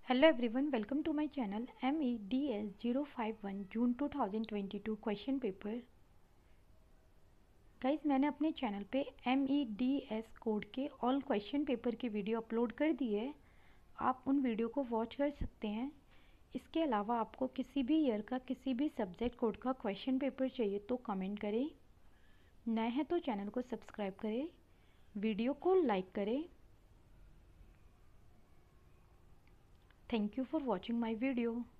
Hello everyone, welcome to my channel MEDS 051 June 2022 question paper. Guys, मैंने अपने channel पे MEDS code के all question paper की video upload कर दी है। आप उन वीडियो को वॉच कर सकते हैं। इसके अलावा आपको किसी भी ईयर का किसी भी सब्जेक्ट कोड का क्वेश्चन पेपर चाहिए तो कमेंट करें। नए हैं तो चैनल को सब्सक्राइब करें, वीडियो को लाइक करें। Thank you for watching my video.